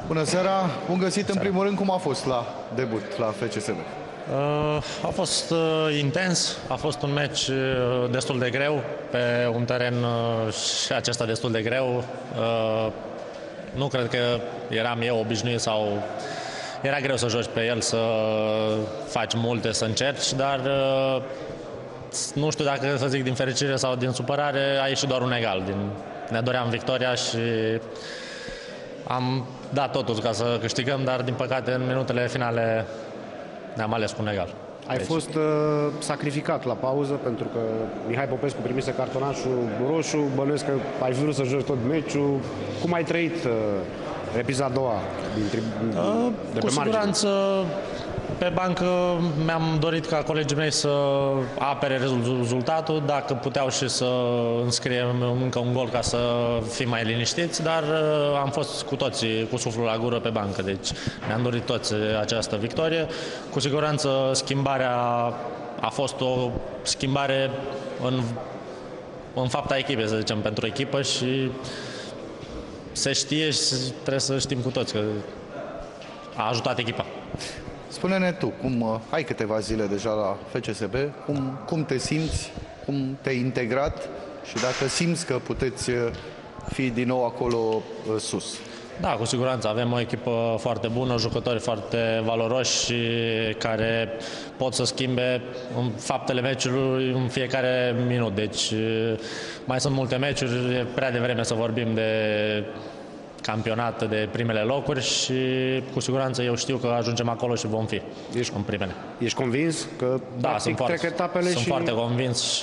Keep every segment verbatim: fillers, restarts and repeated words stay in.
Bună seara! Bun găsit în primul rând. Cum a fost la debut la F C S B? Uh, a fost uh, intens, a fost un meci uh, destul de greu, pe un teren uh, și acesta destul de greu. Uh, nu cred că eram eu obișnuit sau era greu să joci pe el, să faci multe, să încerci, dar uh, nu știu dacă să zic din fericire sau din supărare, a ieșit doar un egal. Din, ne doream victoria și am dat totul ca să câștigăm, dar din păcate în minutele finale ne-am ales cu un egal. Ai deci. fost uh, sacrificat la pauză pentru că Mihai Popescu primise cartonașul roșu, bănuiesc că ai vrut să joci tot meciul. Cum ai trăit uh, epizoda a doua din uh, de Cu pe siguranță pe bancă mi-am dorit ca colegii mei să apere rezultatul, dacă puteau și să înscriem încă un gol ca să fim mai liniștiți, dar am fost cu toții cu suflul la gură pe bancă, deci ne-am dorit toți această victorie. Cu siguranță schimbarea a fost o schimbare în, în fapta echipei, să zicem, pentru echipă și se știe și trebuie să știm cu toți că a ajutat echipa. Spune-ne tu, cum ai câteva zile deja la F C S B, cum, cum te simți, cum te-ai integrat și dacă simți că puteți fi din nou acolo sus? Da, cu siguranță. Avem o echipă foarte bună, jucători foarte valoroși și care pot să schimbe în faptele meciului în fiecare minut. Deci mai sunt multe meciuri, e prea devreme să vorbim de campionat, de primele locuri și cu siguranță eu știu că ajungem acolo și vom fi ești, în primele. Ești convins că da, sunt foarte, trec etapele sunt și... foarte convins și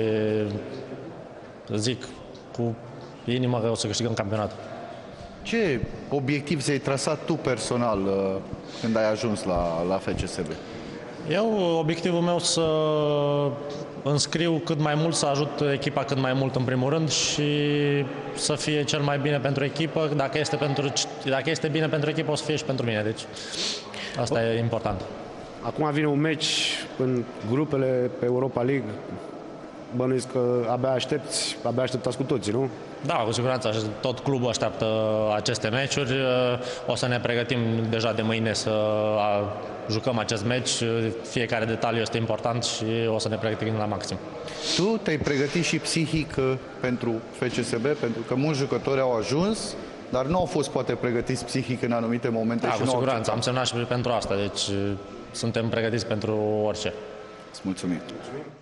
zic cu inimă că o să câștigăm campionatul. Ce obiectiv ți-ai trasat tu personal când ai ajuns la, la F C S B? Eu, obiectivul meu să înscriu cât mai mult, să ajut echipa cât mai mult în primul rând și să fie cel mai bine pentru echipă. Dacă este, pentru, dacă este bine pentru echipă, o să fie și pentru mine. Deci asta o... e important. Acum vine un meci în grupele pe Europa League. Bănuiesc că abia aștepți, abia așteptați cu toții, nu? Da, cu siguranță. Tot clubul așteaptă aceste meciuri. O să ne pregătim deja de mâine să jucăm acest meci. Fiecare detaliu este important și o să ne pregătim la maxim. Tu te-ai pregătit și psihic pentru F C S B, pentru că mulți jucători au ajuns, dar nu au fost poate pregătiți psihic în anumite momente. Da, și cu nu siguranță. Am semnat și pentru asta, deci suntem pregătiți pentru orice. Îți mulțumim. Mulțumim.